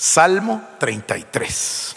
Salmo 33.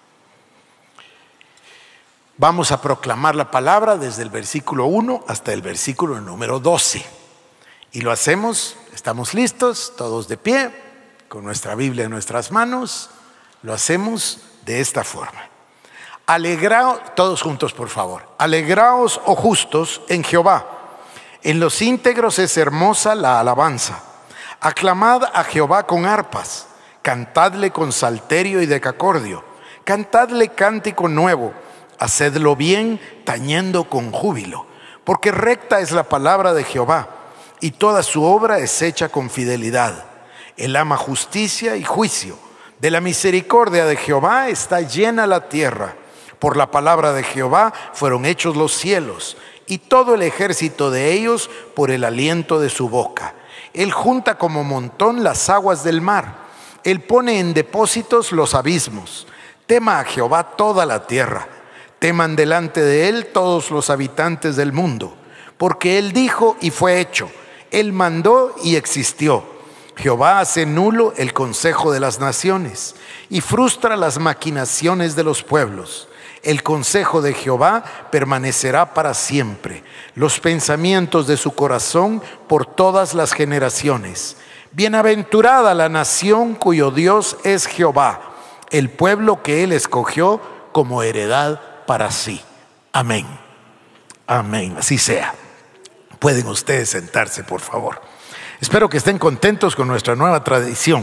Vamos a proclamar la palabra desde el versículo 1 hasta el versículo número 12. Y lo hacemos, estamos listos, todos de pie, con nuestra Biblia en nuestras manos. Lo hacemos de esta forma. Alegraos, todos juntos por favor. Alegraos, oh justos, en Jehová. En los íntegros es hermosa la alabanza. Aclamad a Jehová con arpas. Cantadle con salterio y decacordio. Cantadle cántico nuevo. Hacedlo bien, tañendo con júbilo. Porque recta es la palabra de Jehová, y toda su obra es hecha con fidelidad. Él ama justicia y juicio. De la misericordia de Jehová está llena la tierra. Por la palabra de Jehová fueron hechos los cielos, y todo el ejército de ellos por el aliento de su boca. Él junta como montón las aguas del mar. Él pone en depósitos los abismos. Tema a Jehová toda la tierra. Teman delante de él todos los habitantes del mundo. Porque él dijo y fue hecho. Él mandó y existió. Jehová hace nulo el consejo de las naciones y frustra las maquinaciones de los pueblos. El consejo de Jehová permanecerá para siempre, los pensamientos de su corazón por todas las generaciones. Bienaventurada la nación cuyo Dios es Jehová, el pueblo que él escogió como heredad para sí. Amén. Amén. Así sea. Pueden ustedes sentarse, por favor. Espero que estén contentos con nuestra nueva tradición,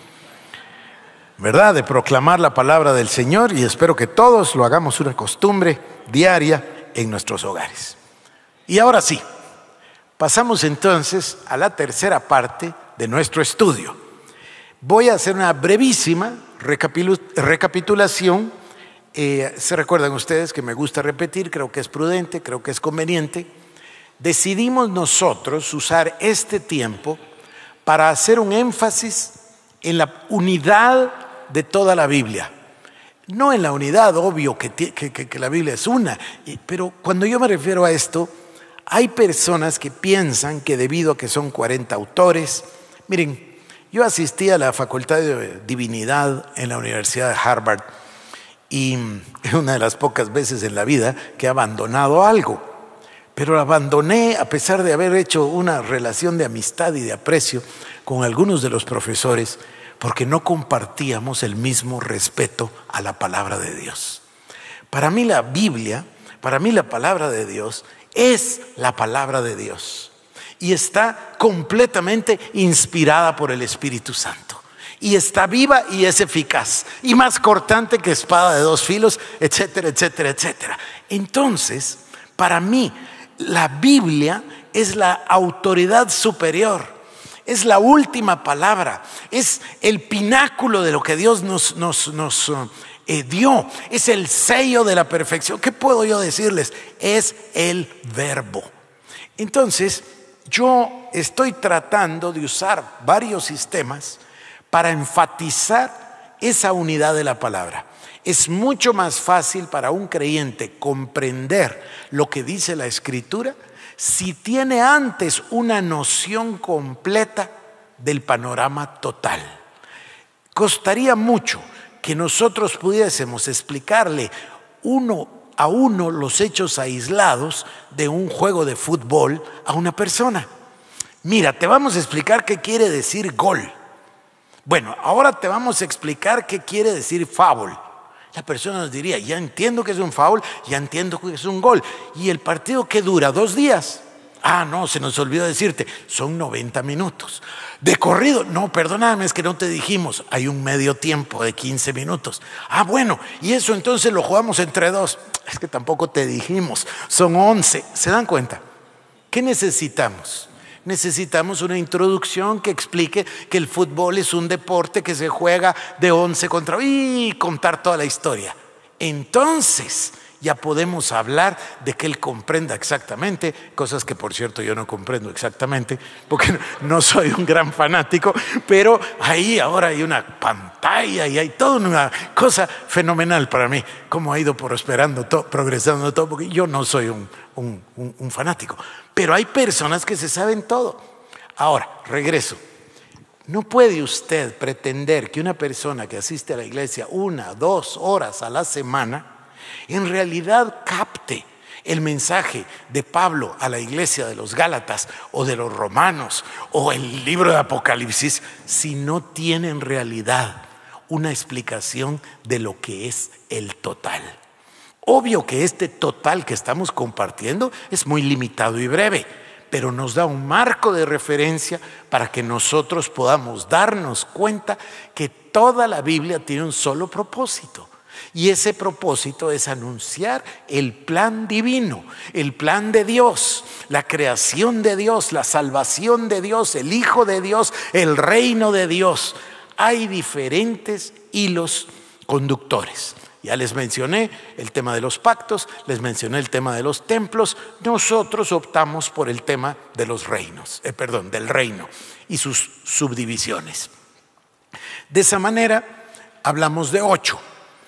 ¿verdad?, de proclamar la palabra del Señor, y espero que todos lo hagamos una costumbre diaria en nuestros hogares. Y ahora sí, pasamos entonces a la tercera parte de nuestro estudio. Voy a hacer una brevísima recapitulación. Se recuerdan ustedes que me gusta repetir, creo que es prudente, creo que es conveniente. Decidimos nosotros usar este tiempo para hacer un énfasis en la unidad de toda la Biblia. No en la unidad, obvio que la Biblia es una, pero cuando yo me refiero a esto, hay personas que piensan que debido a que son 40 autores, miren, yo asistí a la Facultad de Divinidad en la Universidad de Harvard y es una de las pocas veces en la vida que he abandonado algo. Pero lo abandoné a pesar de haber hecho una relación de amistad y de aprecio con algunos de los profesores, porque no compartíamos el mismo respeto a la palabra de Dios. Para mí la Biblia, para mí la palabra de Dios es la palabra de Dios y está completamente inspirada por el Espíritu Santo. Y está viva y es eficaz y más cortante que espada de dos filos, etcétera, etcétera, etcétera. Entonces, para mí, la Biblia es la autoridad superior, es la última palabra, es el pináculo de lo que Dios nos dio, es el sello de la perfección. ¿Qué puedo yo decirles? Es el verbo. Entonces, yo estoy tratando de usar varios sistemas para enfatizar esa unidad de la palabra. Es mucho más fácil para un creyente comprender lo que dice la Escritura si tiene antes una noción completa del panorama total. Costaría mucho que nosotros pudiésemos explicarle uno a uno los hechos aislados de un juego de fútbol a una persona. Mira, te vamos a explicar qué quiere decir gol. Bueno, ahora te vamos a explicar qué quiere decir foul. La persona nos diría, ya entiendo que es un foul, ya entiendo que es un gol. ¿Y el partido qué dura? 2 días? Ah, no, se nos olvidó decirte, son 90 minutos. ¿De corrido? No, perdóname, es que no te dijimos, hay un medio tiempo de 15 minutos. Ah, bueno, y eso entonces lo jugamos entre 2. Es que tampoco te dijimos, son 11. ¿Se dan cuenta? ¿Qué necesitamos? Necesitamos una introducción que explique que el fútbol es un deporte que se juega de 11 contra... y contar toda la historia. Entonces ya podemos hablar de que él comprenda exactamente, cosas que por cierto yo no comprendo exactamente, porque no soy un gran fanático, pero ahí ahora hay una pantalla y hay toda una cosa fenomenal para mí, cómo ha ido progresando todo, porque yo no soy un fanático. Pero hay personas que se saben todo. Ahora, regreso. No puede usted pretender que una persona que asiste a la iglesia 1, 2 horas a la semana en realidad capte el mensaje de Pablo a la iglesia de los Gálatas o de los Romanos o el libro de Apocalipsis si no tiene en realidad una explicación de lo que es el total. Obvio que este total que estamos compartiendo es muy limitado y breve, pero nos da un marco de referencia para que nosotros podamos darnos cuenta que toda la Biblia tiene un solo propósito. Y ese propósito es anunciar el plan divino, el plan de Dios, la creación de Dios, la salvación de Dios, el Hijo de Dios, el reino de Dios. Hay diferentes hilos conductores. Ya les mencioné el tema de los pactos, les mencioné el tema de los templos. Nosotros optamos por el tema de los reinos, del reino y sus subdivisiones. De esa manera hablamos de 8,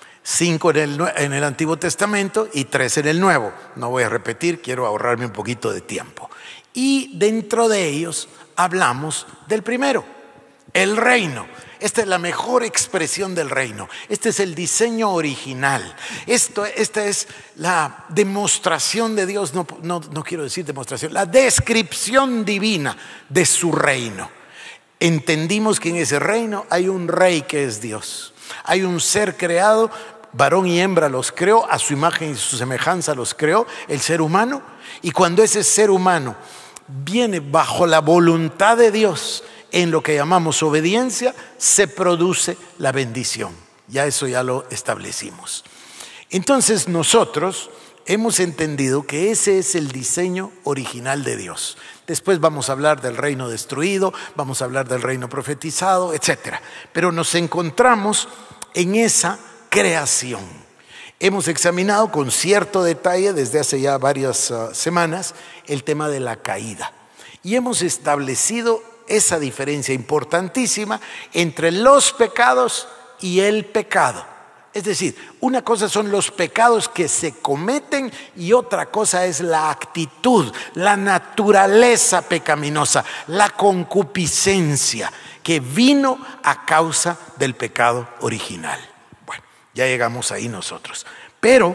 5 en el Antiguo Testamento y 3 en el Nuevo. No voy a repetir, quiero ahorrarme un poquito de tiempo. Y dentro de ellos hablamos del primero, el reino. Esta es la mejor expresión del reino. Este es el diseño original. Esta es la demostración de Dios, no quiero decir demostración, la descripción divina de su reino. Entendimos que en ese reino hay un rey que es Dios. Hay un ser creado, varón y hembra los creó, a su imagen y su semejanza los creó, el ser humano. Y cuando ese ser humano viene bajo la voluntad de Dios, en lo que llamamos obediencia, se produce la bendición. Eso ya lo establecimos. Entonces nosotros hemos entendido que ese es el diseño original de Dios. Después vamos a hablar del reino destruido, vamos a hablar del reino profetizado, etc. Pero nos encontramos en esa creación. Hemos examinado con cierto detalle desde hace ya varias semanas el tema de la caída. Y hemos establecido esa diferencia importantísima entre los pecados y el pecado. Es decir, una cosa son los pecados que se cometen y otra cosa es la actitud, la naturaleza pecaminosa, la concupiscencia que vino a causa del pecado original. Bueno, ya llegamos ahí nosotros. Pero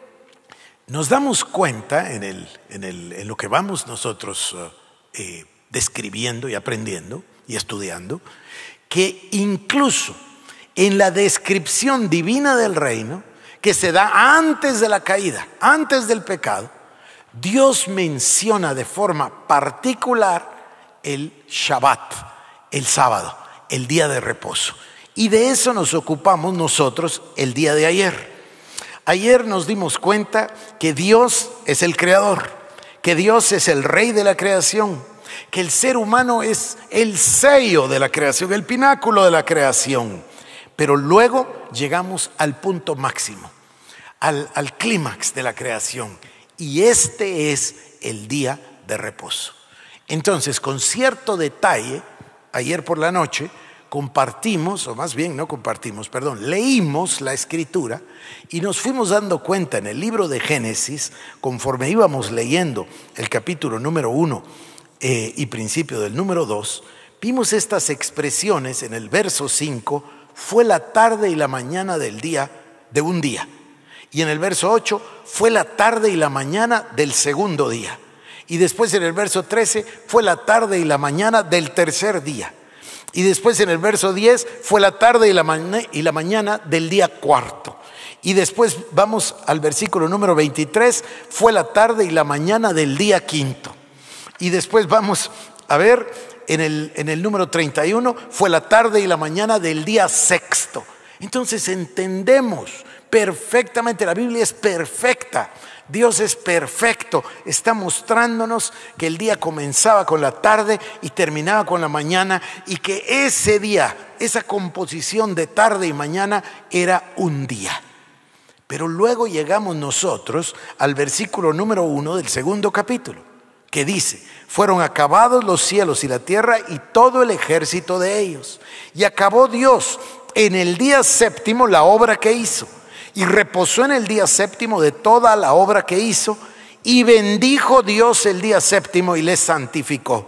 nos damos cuenta en lo que vamos nosotros describiendo y aprendiendo y estudiando, que incluso en la descripción divina del reino, que se da antes de la caída, antes del pecado, Dios menciona de forma particular el Shabbat, el sábado, el día de reposo. Y de eso nos ocupamos nosotros el día de ayer. Ayer nos dimos cuenta que Dios es el creador, que Dios es el rey de la creación, que el ser humano es el sello de la creación, el pináculo de la creación. Pero luego llegamos al punto máximo, al clímax de la creación. Y este es el día de reposo. Entonces, con cierto detalle, ayer por la noche compartimos, o más bien no compartimos, leímos la escritura y nos fuimos dando cuenta en el libro de Génesis, conforme íbamos leyendo el capítulo número 1 y principio del número 2, vimos estas expresiones en el verso 5, fue la tarde y la mañana del día de un día. Y en el verso 8, fue la tarde y la mañana del segundo día. Y después en el verso 13, fue la tarde y la mañana del tercer día. Y después en el verso 10, fue la tarde y la mañana del día cuarto. Y después vamos al versículo número 23, fue la tarde y la mañana del día quinto. Y después vamos a ver en el número 31, fue la tarde y la mañana del día sexto. Entonces entendemos perfectamente, la Biblia es perfecta, Dios es perfecto, está mostrándonos que el día comenzaba con la tarde y terminaba con la mañana, y que ese día, esa composición de tarde y mañana era un día. Pero luego llegamos nosotros al versículo número 1 del segundo capítulo, que dice: fueron acabados los cielos y la tierra y todo el ejército de ellos. Y acabó Dios en el día séptimo la obra que hizo, y reposó en el día séptimo de toda la obra que hizo, y bendijo Dios el día séptimo y le santificó,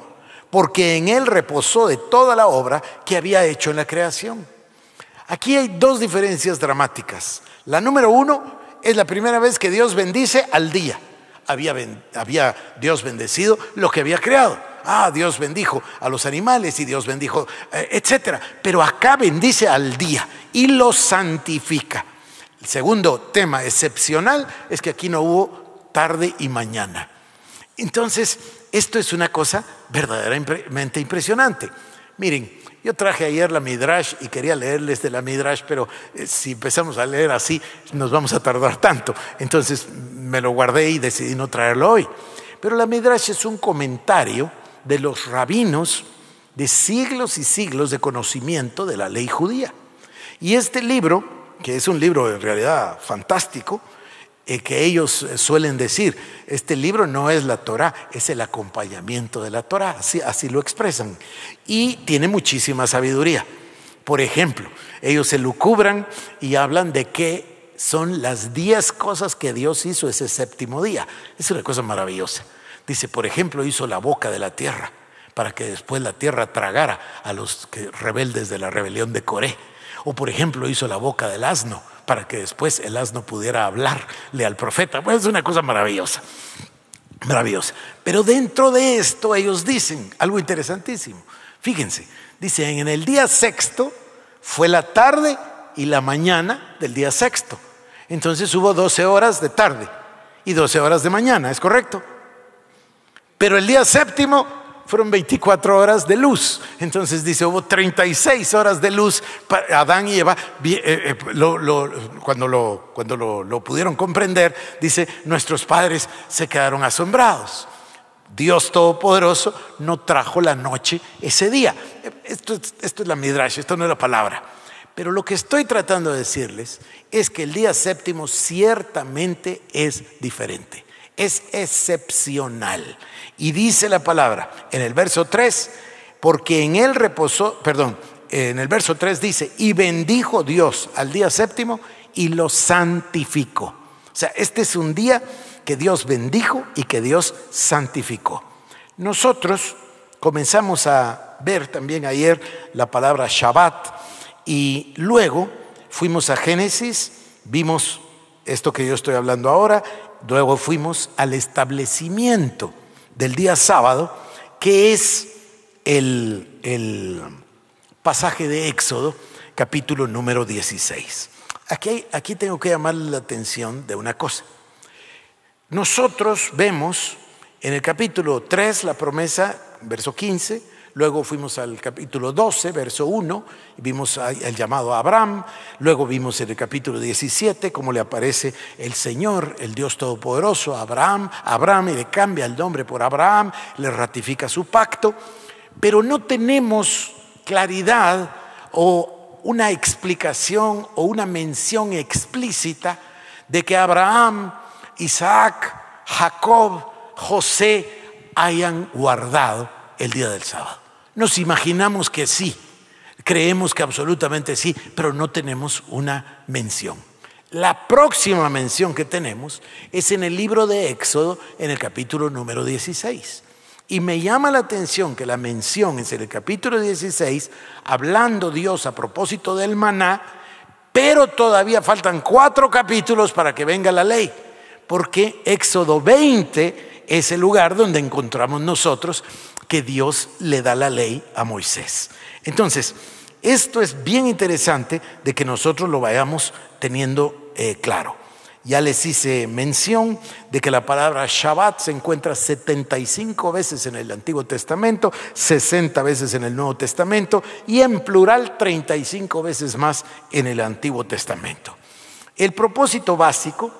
porque en él reposó de toda la obra que había hecho en la creación. Aquí hay dos diferencias dramáticas. La número uno es la primera vez que Dios bendice al día. Había Dios bendecido lo que había creado. Dios bendijo a los animales y Dios bendijo, etcétera. Pero acá bendice al día y lo santifica. El segundo tema excepcional es que aquí no hubo tarde y mañana. Entonces, esto es una cosa verdaderamente impresionante. Miren, yo traje ayer la Midrash y quería leerles de la Midrash, pero si empezamos a leer así nos vamos a tardar tanto. Entonces me lo guardé y decidí no traerlo hoy. Pero la Midrash es un comentario de los rabinos de siglos y siglos de conocimiento de la ley judía. Y este libro, que es un libro en realidad fantástico, que ellos suelen decir, este libro no es la Torá, es el acompañamiento de la Torá, así lo expresan, y tiene muchísima sabiduría. Por ejemplo, ellos se lucubran y hablan de qué son las 10 cosas que Dios hizo ese séptimo día. Es una cosa maravillosa. Dice, por ejemplo, hizo la boca de la tierra para que después la tierra tragara a los rebeldes de la rebelión de Coré. O por ejemplo, hizo la boca del asno para que después el asno pudiera hablarle al profeta. Pues es una cosa maravillosa, maravillosa. Pero dentro de esto ellos dicen algo interesantísimo. Fíjense, dicen, en el día sexto fue la tarde y la mañana del día sexto. Entonces hubo 12 horas de tarde y 12 horas de mañana, ¿es correcto? Pero el día séptimo fueron 24 horas de luz. Entonces dice, hubo 36 horas de luz para Adán y Eva. Cuando lo pudieron comprender, dice, nuestros padres se quedaron asombrados. Dios Todopoderoso no trajo la noche ese día. Esto es la Midrash, esto no es la palabra. Pero lo que estoy tratando de decirles es que el día séptimo ciertamente es diferente. Es excepcional. Y dice la palabra en el verso 3, porque en él reposó, en el verso 3 dice, y bendijo Dios al día séptimo y lo santificó. O sea, este es un día que Dios bendijo y que Dios santificó. Nosotros comenzamos a ver también ayer la palabra Shabbat y luego fuimos a Génesis, vimos esto que yo estoy hablando ahora. Luego fuimos al establecimiento del día sábado, que es el pasaje de Éxodo, capítulo número 16. Aquí tengo que llamarle la atención de una cosa. Nosotros vemos en el capítulo 3 la promesa, verso 15, luego fuimos al capítulo 12, verso 1, y vimos el llamado a Abraham. Luego vimos en el capítulo 17 cómo le aparece el Señor, el Dios Todopoderoso, a Abraham, y le cambia el nombre por Abraham, le ratifica su pacto. Pero no tenemos claridad o una explicación o una mención explícita de que Abraham, Isaac, Jacob, José hayan guardado el día del sábado. Nos imaginamos que sí, creemos que absolutamente sí, pero no tenemos una mención. La próxima mención que tenemos es en el libro de Éxodo, en el capítulo número 16. Y me llama la atención que la mención es en el capítulo 16, hablando Dios a propósito del maná, pero todavía faltan 4 capítulos para que venga la ley, porque Éxodo 20 es el lugar donde encontramos nosotros que Dios le da la ley a Moisés. Entonces, esto es bien interesante de que nosotros lo vayamos teniendo claro. Ya les hice mención de que la palabra Shabbat se encuentra 75 veces en el Antiguo Testamento, 60 veces en el Nuevo Testamento y en plural 35 veces más en el Antiguo Testamento. El propósito básico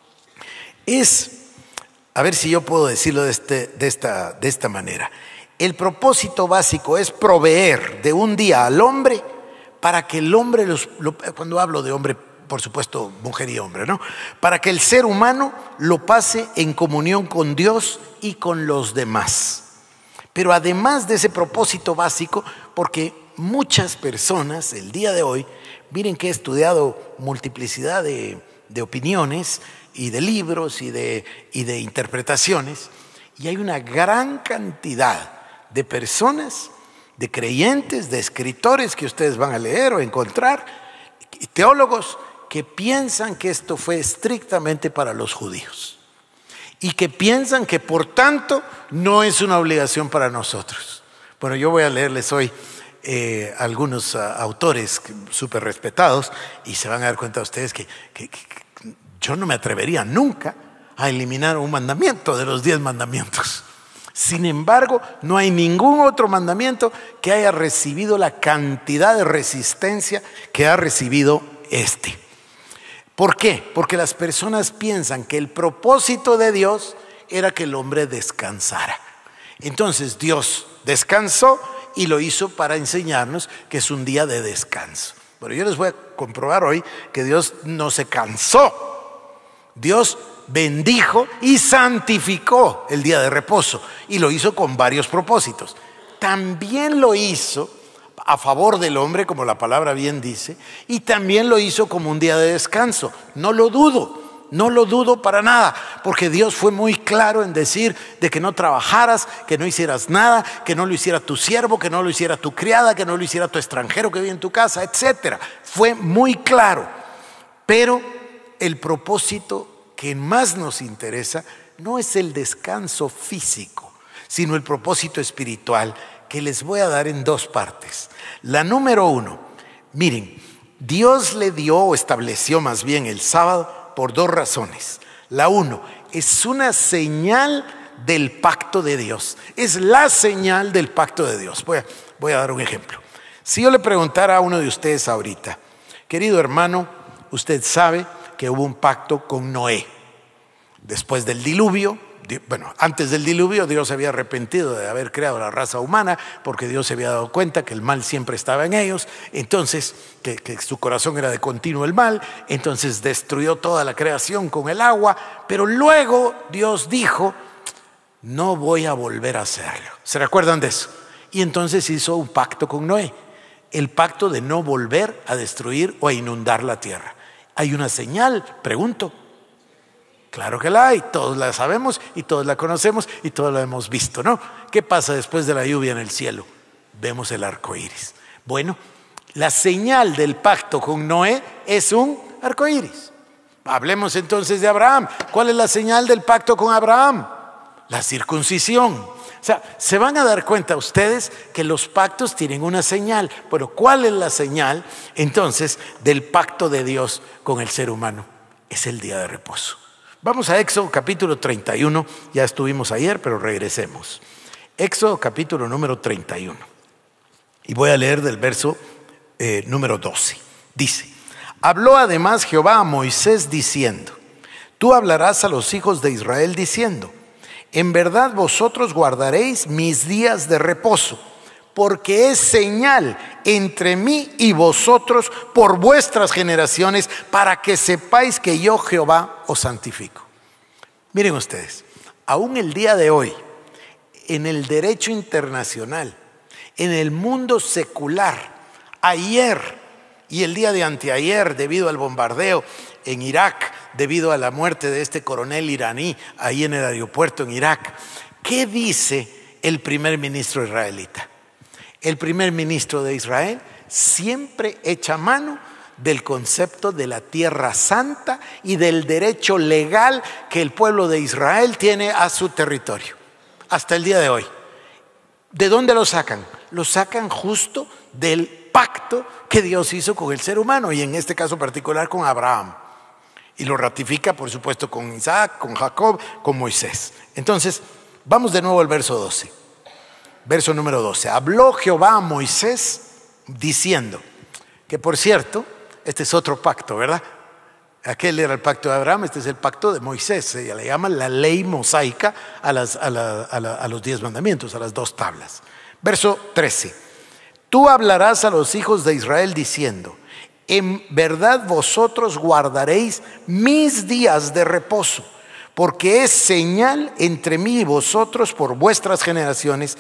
es, a ver si yo puedo decirlo de esta manera. El propósito básico es proveer de un día al hombre para que el hombre, cuando hablo de hombre, por supuesto mujer y hombre, ¿no? Para que el ser humano lo pase en comunión con Dios y con los demás. Pero además de ese propósito básico, porque muchas personas el día de hoy, miren que he estudiado multiplicidad de opiniones y de libros y de interpretaciones, y hay una gran cantidad de personas, de creyentes, de escritores que ustedes van a leer o encontrar, y teólogos que piensan que esto fue estrictamente para los judíos y que piensan que por tanto no es una obligación para nosotros. Bueno, yo voy a leerles hoy algunos autores súper respetados y se van a dar cuenta ustedes que yo no me atrevería nunca a eliminar un mandamiento de los 10 mandamientos. Sin embargo, no hay ningún otro mandamiento que haya recibido la cantidad de resistencia que ha recibido este. ¿Por qué? Porque las personas piensan que el propósito de Dios era que el hombre descansara. Entonces Dios descansó y lo hizo para enseñarnos que es un día de descanso. Pero yo les voy a comprobar hoy que Dios no se cansó. Dios bendijo y santificó el día de reposo y lo hizo con varios propósitos. También lo hizo a favor del hombre, como la palabra bien dice, y también lo hizo como un día de descanso. No lo dudo para nada, porque Dios fue muy claro en decir de que no trabajaras, que no hicieras nada, que no lo hiciera tu siervo, que no lo hiciera tu criada, que no lo hiciera tu extranjero que vive en tu casa, etc. Fue muy claro, pero el propósito que más nos interesa no es el descanso físico, sino el propósito espiritual que les voy a dar en 2 partes. La número 1, miren, Dios le dio o estableció más bien el sábado por 2 razones. La 1, es una señal del pacto de Dios, es la señal del pacto de Dios. Voy a dar un ejemplo. Si yo le preguntara a uno de ustedes ahorita, querido hermano, usted sabe que hubo un pacto con Noé. Después del diluvio, antes del diluvio Dios se había arrepentido de haber creado la raza humana porque Dios se había dado cuenta que el mal siempre estaba en ellos, entonces que su corazón era de continuo el mal, entonces destruyó toda la creación con el agua, pero luego Dios dijo, no voy a volver a hacerlo. ¿Se recuerdan de eso? Y entonces hizo un pacto con Noé, el pacto de no volver a destruir o a inundar la tierra. ¿Hay una señal? Pregunto. Claro que la hay, todos la sabemos y todos la conocemos y todos la hemos visto, ¿no? ¿Qué pasa después de la lluvia en el cielo? Vemos el arco iris. Bueno, la señal del pacto con Noé es un arco iris. Hablemos entonces de Abraham. ¿Cuál es la señal del pacto con Abraham? La circuncisión. O sea, se van a dar cuenta ustedes que los pactos tienen una señal. Pero ¿cuál es la señal entonces del pacto de Dios con el ser humano? Es el día de reposo. Vamos a Éxodo capítulo 31, ya estuvimos ayer, pero regresemos. Éxodo capítulo número 31. Y voy a leer del verso número 12. Dice, habló además Jehová a Moisés diciendo, tú hablarás a los hijos de Israel diciendo, en verdad vosotros guardaréis mis días de reposo, porque es señal entre mí y vosotros por vuestras generaciones, para que sepáis que yo Jehová os santifico. Miren ustedes, aún el día de hoy, en el derecho internacional, en el mundo secular, ayer y el día de anteayer, debido al bombardeo en Irak, debido a la muerte de este coronel iraní ahí en el aeropuerto en Irak, ¿qué dice el primer ministro israelita? El primer ministro de Israel siempre echa mano del concepto de la tierra santa y del derecho legal que el pueblo de Israel tiene a su territorio. Hasta el día de hoy. ¿De dónde lo sacan? Lo sacan justo del pacto que Dios hizo con el ser humano y en este caso particular con Abraham. Y lo ratifica, por supuesto, con Isaac, con Jacob, con Moisés. Entonces, vamos de nuevo al verso 12. Verso número 12. Habló Jehová a Moisés diciendo, que por cierto, este es otro pacto, ¿verdad? Aquel era el pacto de Abraham, este es el pacto de Moisés. Se le llama la ley mosaica a los 10 mandamientos, a las 2 tablas. Verso 13. Tú hablarás a los hijos de Israel diciendo, en verdad vosotros guardaréis mis días de reposo, porque es señal entre mí y vosotros por vuestras generaciones,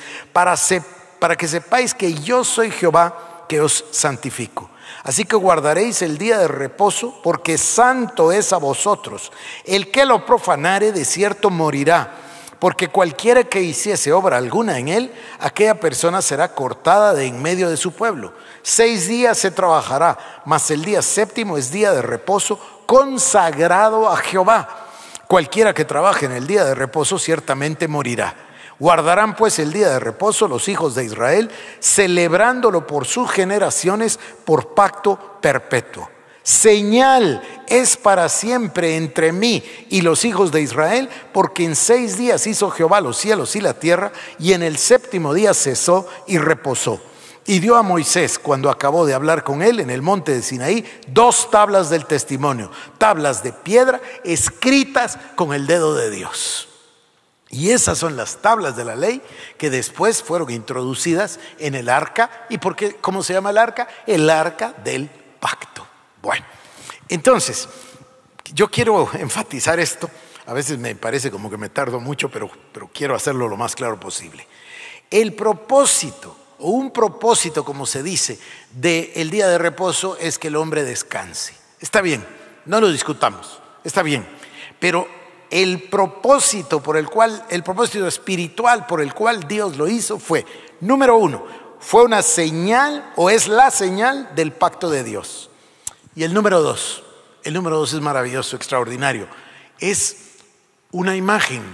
para que sepáis que yo soy Jehová que os santifico. Así que guardaréis el día de reposo, porque santo es a vosotros. El que lo profanare de cierto morirá. porque cualquiera que hiciese obra alguna en él, aquella persona será cortada de en medio de su pueblo. 6 días se trabajará, mas el día séptimo es día de reposo consagrado a Jehová. Cualquiera que trabaje en el día de reposo ciertamente morirá. Guardarán pues el día de reposo los hijos de Israel, celebrándolo por sus generaciones por pacto perpetuo. Señal es para siempre entre mí y los hijos de Israel, porque en 6 días hizo Jehová los cielos y la tierra, y en el séptimo día cesó y reposó. Y dio a Moisés, cuando acabó de hablar con él en el monte de Sinaí, 2 tablas del testimonio, tablas de piedra escritas con el dedo de Dios. Y esas son las tablas de la ley que después fueron introducidas en el arca. ¿Y por qué? ¿Cómo se llama el arca? El arca del pacto. Bueno, entonces, yo quiero enfatizar esto. A veces me parece como que me tardo mucho, pero quiero hacerlo lo más claro posible. El propósito, o un propósito, como se dice, del día de reposo es que el hombre descanse. Está bien, no lo discutamos, está bien. Pero el propósito espiritual por el cual Dios lo hizo fue, número 1, fue una señal o es la señal del pacto de Dios. Y el número 2 es maravilloso, extraordinario. Es una imagen,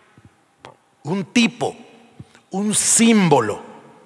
un tipo, un símbolo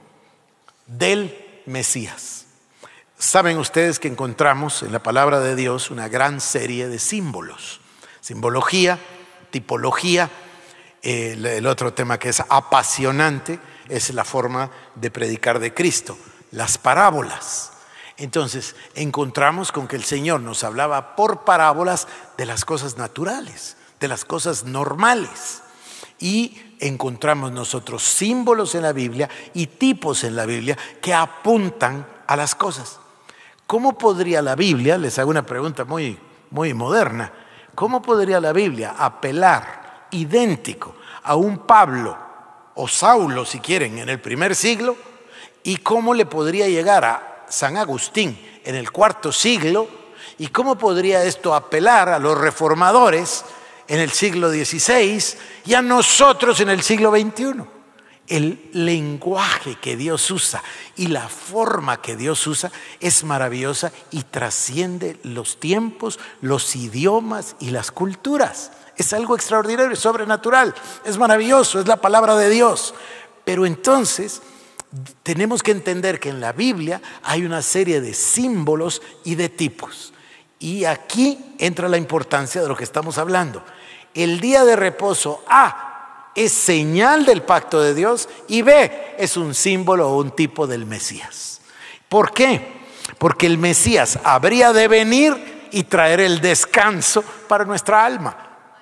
del Mesías. Saben ustedes que encontramos en la palabra de Dios una gran serie de símbolos. Simbología, tipología. El otro tema que es apasionante es la forma de predicar de Cristo. Las parábolas. Entonces encontramos con que el Señor nos hablaba por parábolas de las cosas naturales, de las cosas normales. Y encontramos nosotros símbolos en la Biblia y tipos en la Biblia que apuntan a las cosas. ¿Cómo podría la Biblia, les hago una pregunta muy moderna, cómo podría la Biblia apelar idéntico a un Pablo o Saulo, si quieren, en el primer siglo, y cómo le podría llegar a San Agustín en el cuarto siglo, y cómo podría esto apelar a los reformadores en el siglo XVI y a nosotros en el siglo XXI? El lenguaje que Dios usa y la forma que Dios usa es maravillosa y trasciende los tiempos, los idiomas y las culturas. Es algo extraordinario, es sobrenatural, es maravilloso, es la palabra de Dios. Pero entonces tenemos que entender que en la Biblia hay una serie de símbolos y de tipos. Y aquí entra la importancia de lo que estamos hablando. El día de reposo, A, es señal del pacto de Dios, y B, es un símbolo o un tipo del Mesías. ¿Por qué? Porque el Mesías habría de venir y traer el descanso para nuestra alma.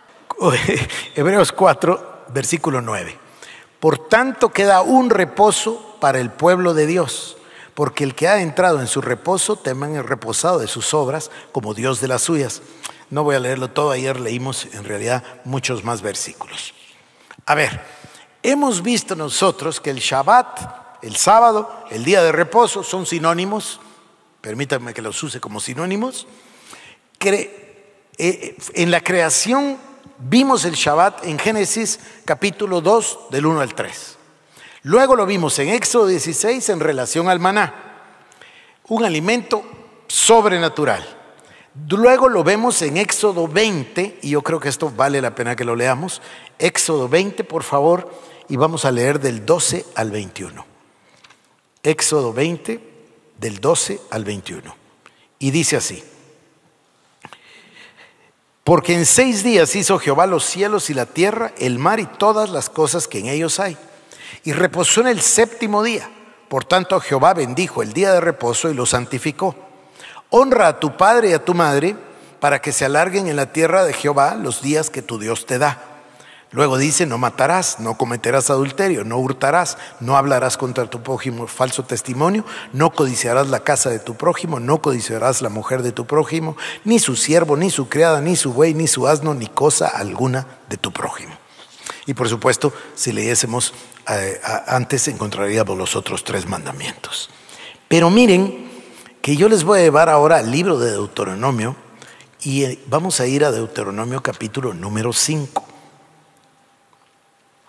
Hebreos 4, versículo 9. Por tanto queda un reposo para el pueblo de Dios, porque el que ha entrado en su reposo también es reposado de sus obras como Dios de las suyas. No voy a leerlo todo, ayer leímos en realidad muchos más versículos. A ver, hemos visto nosotros que el Shabbat, el sábado, el día de reposo son sinónimos, permítanme que los use como sinónimos. En la creación vimos el Shabbat en Génesis capítulo 2 del 1 al 3. Luego lo vimos en Éxodo 16 en relación al maná, un alimento sobrenatural. Luego lo vemos en Éxodo 20, y yo creo que esto vale la pena que lo leamos. Éxodo 20, por favor, y vamos a leer del 12 al 21. Éxodo 20, del 12 al 21. Y dice así: porque en 6 días hizo Jehová los cielos y la tierra, el mar y todas las cosas que en ellos hay, y reposó en el séptimo día. Por tanto Jehová bendijo el día de reposo y lo santificó. Honra a tu padre y a tu madre, para que se alarguen en la tierra de Jehová los días que tu Dios te da. Luego dice: no matarás, no cometerás adulterio, no hurtarás, no hablarás contra tu prójimo falso testimonio, no codiciarás la casa de tu prójimo, no codiciarás la mujer de tu prójimo, ni su siervo, ni su criada, ni su buey, ni su asno, ni cosa alguna de tu prójimo. Y por supuesto, si leyésemos antes, encontraríamos los otros 3 mandamientos. Pero miren que yo les voy a llevar ahora al libro de Deuteronomio, y vamos a ir a Deuteronomio capítulo número 5.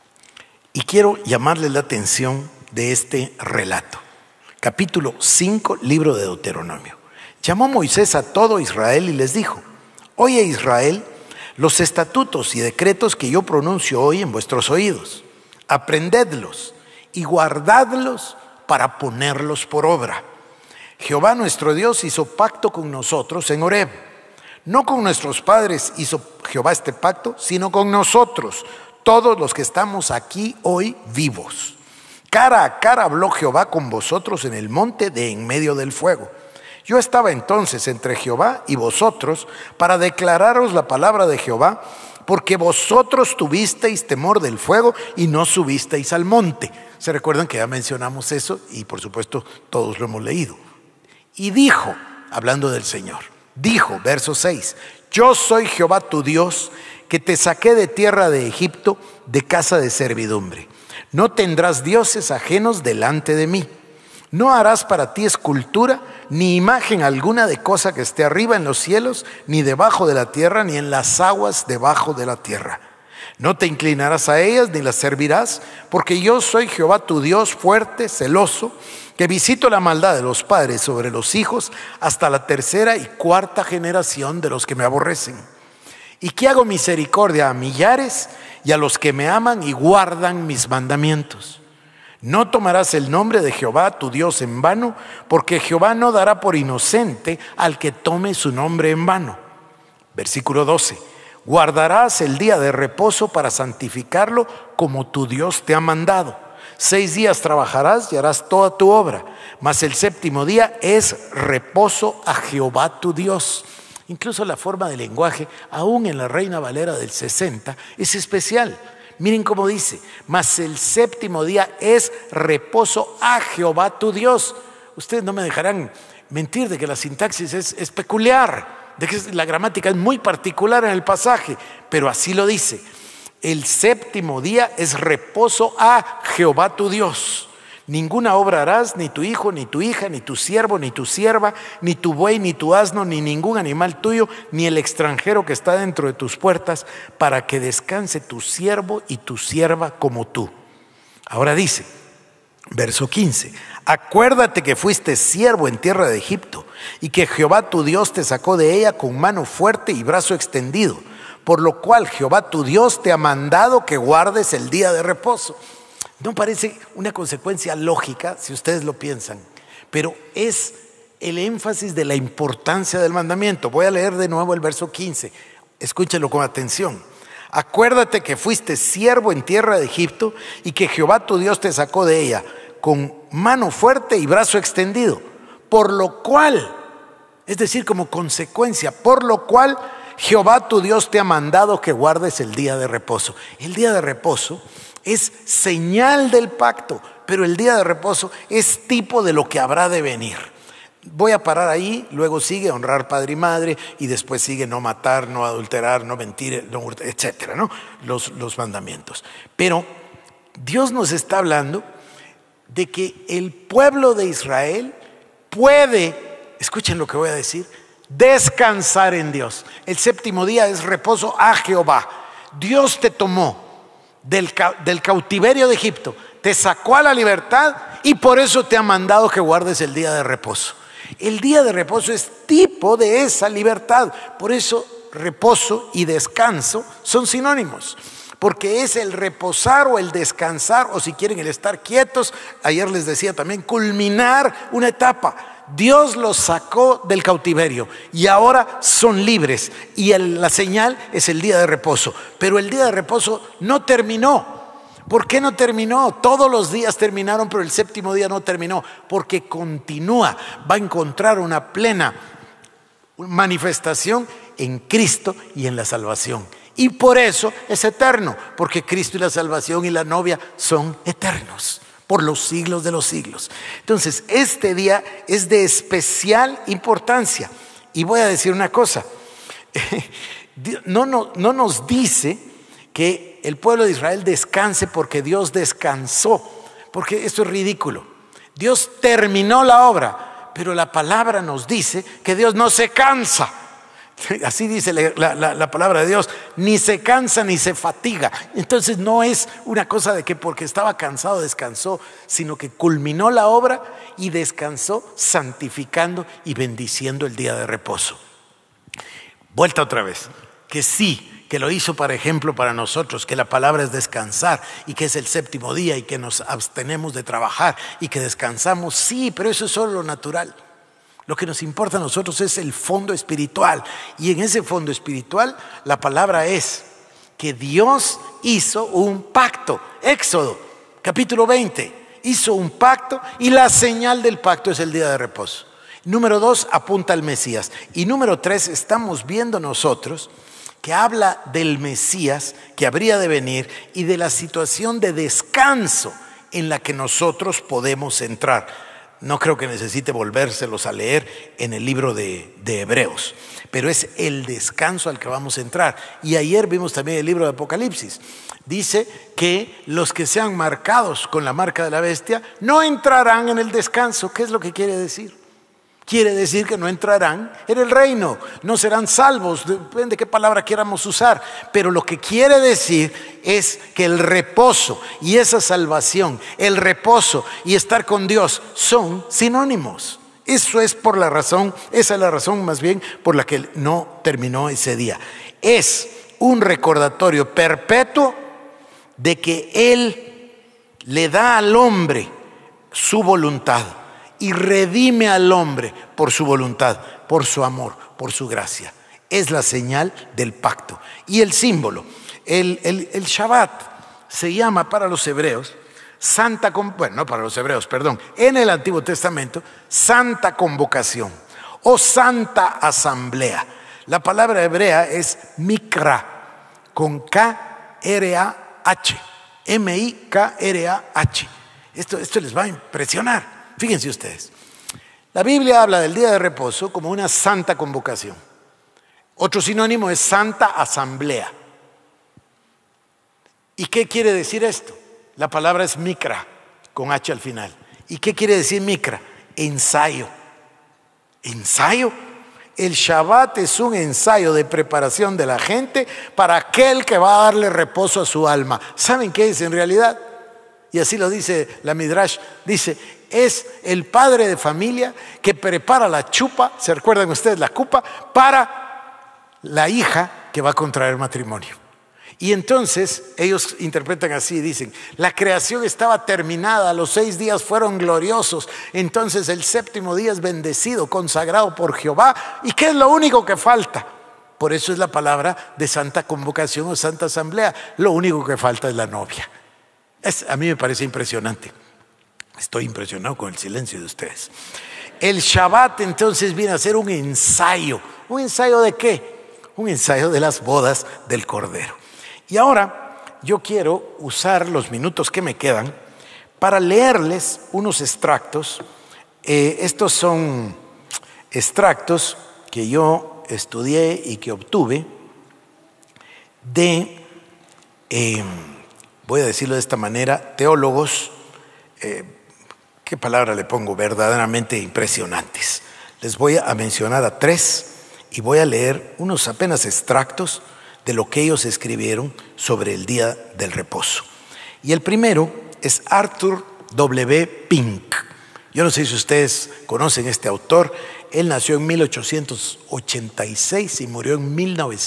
Y quiero llamarles la atención de este relato. Capítulo 5, libro de Deuteronomio. Llamó Moisés a todo Israel y les dijo: Oye Israel, los estatutos y decretos que yo pronuncio hoy en vuestros oídos, aprendedlos y guardadlos para ponerlos por obra. Jehová nuestro Dios hizo pacto con nosotros en Horeb. No con nuestros padres hizo Jehová este pacto, sino con nosotros, todos los que estamos aquí hoy vivos. Cara a cara habló Jehová con vosotros en el monte de en medio del fuego. Yo estaba entonces entre Jehová y vosotros para declararos la palabra de Jehová, porque vosotros tuvisteis temor del fuego y no subisteis al monte. ¿Se recuerdan que ya mencionamos eso? Y por supuesto todos lo hemos leído. Y dijo, hablando del Señor, dijo, verso 6, yo soy Jehová tu Dios, que te saqué de tierra de Egipto, de casa de servidumbre. No tendrás dioses ajenos delante de mí. No harás para ti escultura, ni imagen alguna de cosa que esté arriba en los cielos, ni debajo de la tierra, ni en las aguas debajo de la tierra. No te inclinarás a ellas, ni las servirás, porque yo soy Jehová tu Dios fuerte, celoso, que visito la maldad de los padres sobre los hijos hasta la tercera y cuarta generación de los que me aborrecen. Y que hago misericordia a millares y a los que me aman y guardan mis mandamientos. No tomarás el nombre de Jehová tu Dios en vano, porque Jehová no dará por inocente al que tome su nombre en vano. Versículo 12. Guardarás el día de reposo para santificarlo como tu Dios te ha mandado. 6 días trabajarás y harás toda tu obra, mas el séptimo día es reposo a Jehová tu Dios. Incluso la forma de lenguaje, aún en la Reina Valera del 60, es especial. Miren cómo dice, mas el séptimo día es reposo a Jehová tu Dios. Ustedes no me dejarán mentir de que la sintaxis es peculiar, de que la gramática es muy particular en el pasaje, pero así lo dice. El séptimo día es reposo a Jehová tu Dios. Ninguna obra harás, ni tu hijo, ni tu hija, ni tu siervo, ni tu sierva, ni tu buey, ni tu asno, ni ningún animal tuyo, ni el extranjero que está dentro de tus puertas, para que descanse tu siervo y tu sierva como tú. Ahora dice, verso 15, acuérdate que fuiste siervo en tierra de Egipto, y que Jehová tu Dios te sacó de ella con mano fuerte y brazo extendido, por lo cual Jehová tu Dios te ha mandado que guardes el día de reposo. No parece una consecuencia lógica si ustedes lo piensan, pero es el énfasis de la importancia del mandamiento. Voy a leer de nuevo el verso 15, escúchenlo con atención. Acuérdate que fuiste siervo en tierra de Egipto y que Jehová tu Dios te sacó de ella con mano fuerte y brazo extendido, por lo cual, es decir, como consecuencia, por lo cual Jehová tu Dios te ha mandado que guardes el día de reposo. El día de reposo es señal del pacto, pero el día de reposo es tipo de lo que habrá de venir. Voy a parar ahí, luego sigue honrar padre y madre, y después sigue no matar, no adulterar, no mentir, no, etcétera, ¿no? Los mandamientos. Pero Dios nos está hablando de que el pueblo de Israel puede, escuchen lo que voy a decir, descansar en Dios. El séptimo día es reposo a Jehová. Dios te tomó del cautiverio de Egipto, te sacó a la libertad y por eso te ha mandado que guardes el día de reposo. El día de reposo es tipo de esa libertad. Por eso reposo y descanso son sinónimos, porque es el reposar o el descansar, o si quieren el estar quietos. Ayer les decía también culminar una etapa. Dios los sacó del cautiverio y ahora son libres, y la señal es el día de reposo. Pero el día de reposo no terminó. ¿Por qué no terminó? Todos los días terminaron, pero el séptimo día no terminó, porque continúa. Va a encontrar una plena manifestación en Cristo y en la salvación. Y por eso es eterno, porque Cristo y la salvación y la novia son eternos por los siglos de los siglos. Entonces, este día es de especial importancia. Y voy a decir una cosa, no nos dice que el pueblo de Israel descanse porque Dios descansó, porque esto es ridículo. Dios terminó la obra, pero la palabra nos dice que Dios no se cansa. Así dice la palabra de Dios, ni se cansa ni se fatiga. Entonces no es una cosa de que porque estaba cansado descansó, sino que culminó la obra y descansó santificando y bendiciendo el día de reposo. Vuelta otra vez, que sí, que lo hizo para ejemplo para nosotros, que la palabra es descansar y que es el séptimo día y que nos abstenemos de trabajar y que descansamos, sí, pero eso es solo lo natural. Lo que nos importa a nosotros es el fondo espiritual. Y en ese fondo espiritual la palabra es que Dios hizo un pacto. Éxodo capítulo 20 hizo un pacto y la señal del pacto es el día de reposo. Número 2, apunta al Mesías. Y número 3, estamos viendo nosotros que habla del Mesías que habría de venir y de la situación de descanso en la que nosotros podemos entrar. No creo que necesite volvérselos a leer en el libro de Hebreos, pero es el descanso al que vamos a entrar. Y ayer vimos también el libro de Apocalipsis. Dice que los que sean marcados con la marca de la bestia no entrarán en el descanso. ¿Qué es lo que quiere decir? Quiere decir que no entrarán en el reino, no serán salvos, depende de qué palabra quieramos usar, pero lo que quiere decir es que el reposo y esa salvación, el reposo y estar con Dios son sinónimos. Eso es por la razón, esa es la razón más bien por la que no terminó ese día. Es un recordatorio perpetuo de que Él le da al hombre su voluntad y redime al hombre por su voluntad, por su amor, por su gracia. Es la señal del pacto. Y el símbolo, el Shabbat se llama para los hebreos no para los hebreos, perdón, en el Antiguo Testamento, Santa Convocación o Santa Asamblea. La palabra hebrea es Mikra, con K-R-A-H, M-I-K-R-A-H. Esto les va a impresionar. Fíjense ustedes, la Biblia habla del día de reposo como una santa convocación. Otro sinónimo es Santa Asamblea. ¿Y qué quiere decir esto? La palabra es Mikra, con H al final. ¿Y qué quiere decir Mikra? Ensayo. ¿Ensayo? El Shabbat es un ensayo de preparación de la gente para aquel que va a darle reposo a su alma. ¿Saben qué es en realidad? Y así lo dice la Midrash, dice, es el padre de familia que prepara la chupa, ¿se recuerdan ustedes la cupa? Para la hija que va a contraer matrimonio. Y entonces ellos interpretan así, dicen, la creación estaba terminada, los 6 días fueron gloriosos, entonces el séptimo día es bendecido, consagrado por Jehová. ¿Y qué es lo único que falta? Por eso es la palabra de Santa Convocación o Santa Asamblea. Lo único que falta es la novia. A mí me parece impresionante. Estoy impresionado con el silencio de ustedes. El Shabbat entonces viene a ser un ensayo. ¿Un ensayo de qué? Un ensayo de las bodas del Cordero. Y ahora yo quiero usar los minutos que me quedan para leerles unos extractos. Estos son extractos que yo estudié y que obtuve de... voy a decirlo de esta manera, teólogos, ¿qué palabra le pongo? Verdaderamente impresionantes. Les voy a mencionar a 3 y voy a leer unos apenas extractos de lo que ellos escribieron sobre el día del reposo. Y el primero es Arthur W. Pink. Yo no sé si ustedes conocen este autor. Él nació en 1886 y murió en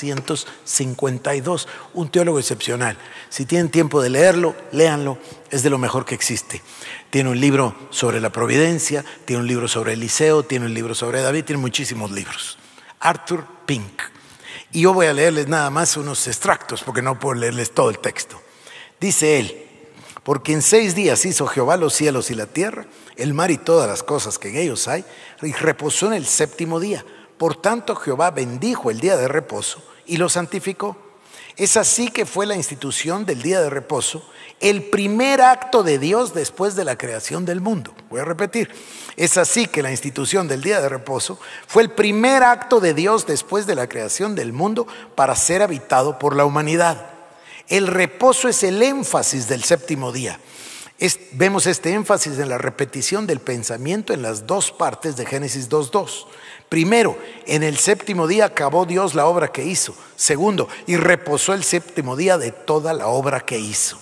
1952, un teólogo excepcional. Si tienen tiempo de leerlo, léanlo, es de lo mejor que existe. Tiene un libro sobre la providencia, tiene un libro sobre Eliseo, tiene un libro sobre David, tiene muchísimos libros. Arthur Pink. Y yo voy a leerles nada más unos extractos porque no puedo leerles todo el texto. Dice él, porque en 6 días hizo Jehová los cielos y la tierra, el mar y todas las cosas que en ellos hay, y reposó en el séptimo día. Por tanto, Jehová bendijo el día de reposo y lo santificó. Es así que fue la institución del día de reposo, el primer acto de Dios después de la creación del mundo. Voy a repetir. Es así que la institución del día de reposo fue el primer acto de Dios después de la creación del mundo para ser habitado por la humanidad. El reposo es el énfasis del séptimo día. Vemos este énfasis en la repetición del pensamiento en las dos partes de Génesis 2:2. Primero, en el séptimo día acabó Dios la obra que hizo. Segundo, y reposó el séptimo día de toda la obra que hizo.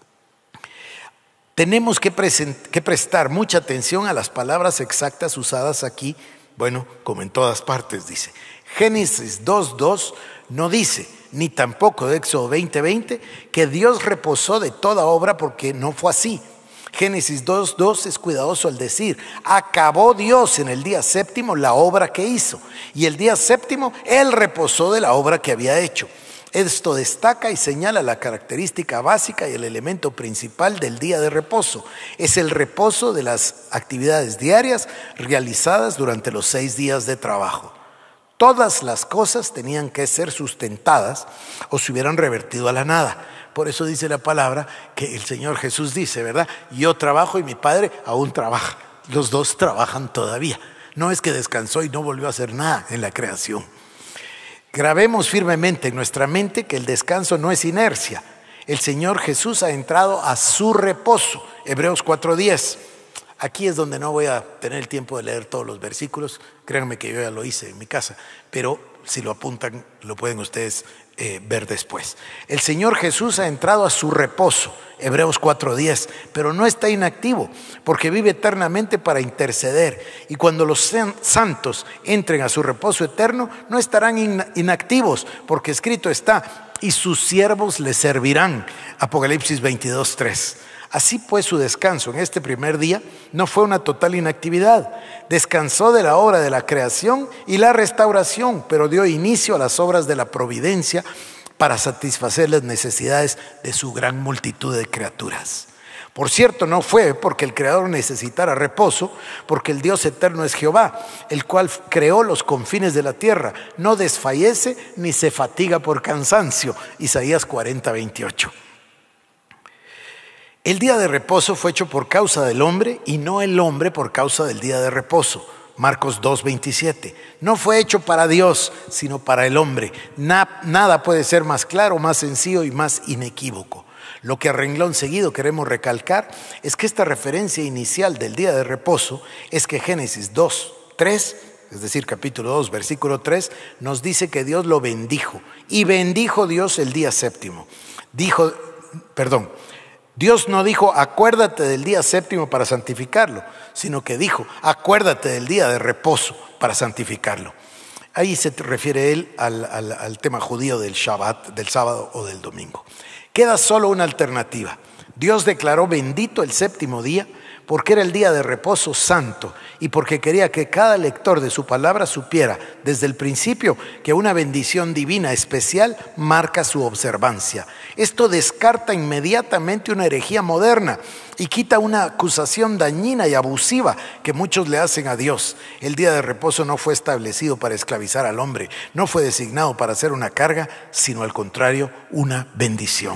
Tenemos que prestar mucha atención a las palabras exactas usadas aquí, bueno, como en todas partes dice. Génesis 2:2 no dice, ni tampoco de Éxodo 20:20, que Dios reposó de toda obra, porque no fue así. Génesis 2:2 es cuidadoso al decir, acabó Dios en el día séptimo la obra que hizo, y el día séptimo Él reposó de la obra que había hecho. Esto destaca y señala la característica básica y el elemento principal del día de reposo. Es el reposo de las actividades diarias realizadas durante los 6 días de trabajo. Todas las cosas tenían que ser sustentadas o se hubieran revertido a la nada. Por eso dice la palabra que el Señor Jesús dice, ¿verdad? Yo trabajo y mi Padre aún trabaja. Los dos trabajan todavía. No es que descansó y no volvió a hacer nada en la creación. Grabemos firmemente en nuestra mente que el descanso no es inercia. El Señor Jesús ha entrado a su reposo. Hebreos 4:10. Aquí es donde no voy a tener el tiempo de leer todos los versículos. Créanme que yo ya lo hice en mi casa, pero si lo apuntan, lo pueden ustedes ver después. El Señor Jesús ha entrado a su reposo, Hebreos 4:10, pero no está inactivo, porque vive eternamente para interceder. Y cuando los santos entren a su reposo eterno, no estarán inactivos, porque escrito está, y sus siervos le servirán, Apocalipsis 22:3. Así pues, su descanso en este primer día no fue una total inactividad. Descansó de la obra de la creación y la restauración, pero dio inicio a las obras de la providencia para satisfacer las necesidades de su gran multitud de criaturas. Por cierto, no fue porque el Creador necesitara reposo, porque el Dios eterno es Jehová, el cual creó los confines de la tierra. No desfallece ni se fatiga por cansancio. Isaías 40:28. El día de reposo fue hecho por causa del hombre y no el hombre por causa del día de reposo. Marcos 2:27. No fue hecho para Dios, sino para el hombre. Nada puede ser más claro, más sencillo y más inequívoco. Lo que a renglón seguido queremos recalcar es que esta referencia inicial del día de reposo es que Génesis 2:3, es decir, capítulo 2, versículo 3, nos dice que Dios lo bendijo. Y bendijo Dios el día séptimo. Dios no dijo, acuérdate del día séptimo para santificarlo, sino que dijo, acuérdate del día de reposo para santificarlo. Ahí se refiere él al tema judío del Shabbat, del sábado o del domingo. Queda solo una alternativa. Dios declaró bendito el séptimo día porque era el día de reposo santo y porque quería que cada lector de su palabra supiera desde el principio que una bendición divina especial marca su observancia. Esto descarta inmediatamente una herejía moderna y quita una acusación dañina y abusiva que muchos le hacen a Dios. El día de reposo no fue establecido para esclavizar al hombre, no fue designado para ser una carga, sino al contrario, una bendición.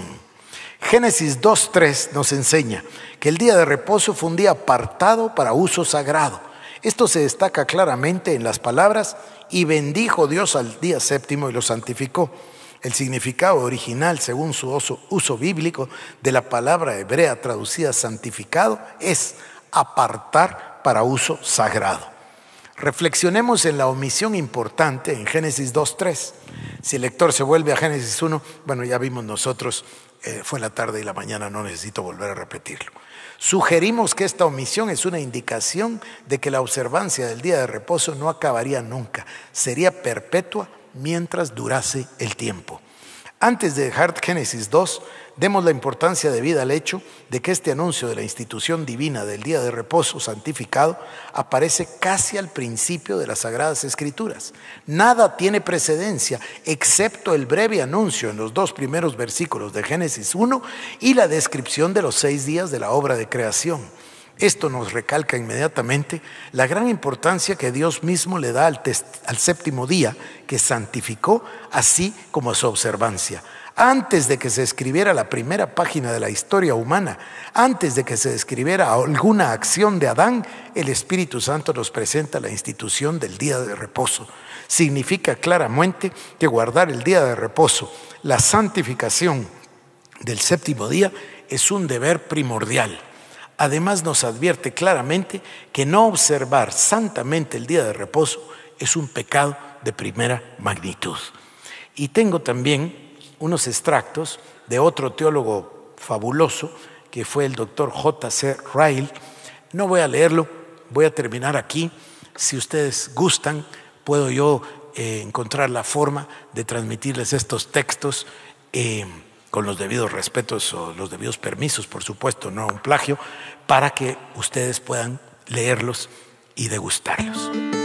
Génesis 2:3 nos enseña que el día de reposo fue un día apartado para uso sagrado. Esto se destaca claramente en las palabras, y bendijo Dios al día séptimo y lo santificó. El significado original, según su uso bíblico, de la palabra hebrea traducida santificado, es apartar para uso sagrado. Reflexionemos en la omisión importante en Génesis 2:3. Si el lector se vuelve a Génesis 1, bueno, ya vimos nosotros, fue en la tarde y la mañana, no necesito volver a repetirlo. Sugerimos que esta omisión es una indicación de que la observancia del día de reposo no acabaría nunca, sería perpetua mientras durase el tiempo. Antes de dejar Génesis 2, demos la importancia debida al hecho de que este anuncio de la institución divina del día de reposo santificado aparece casi al principio de las Sagradas Escrituras. Nada tiene precedencia excepto el breve anuncio en los 2 primeros versículos de Génesis 1 y la descripción de los 6 días de la obra de creación. Esto nos recalca inmediatamente la gran importancia que Dios mismo le da al séptimo día, que santificó, así como a su observancia. Antes de que se escribiera la primera página de la historia humana, antes de que se describiera alguna acción de Adán, el Espíritu Santo nos presenta la institución del día de reposo. Significa claramente que guardar el día de reposo, la santificación del séptimo día, es un deber primordial. además nos advierte claramente que no observar santamente el día de reposo es un pecado de primera magnitud. Y tengo también unos extractos de otro teólogo fabuloso que fue el doctor J.C. Ryle. No voy a leerlo, voy a terminar aquí. Si ustedes gustan, puedo yo encontrar la forma de transmitirles estos textos con los debidos respetos o los debidos permisos, por supuesto, no un plagio, para que ustedes puedan leerlos y degustarlos.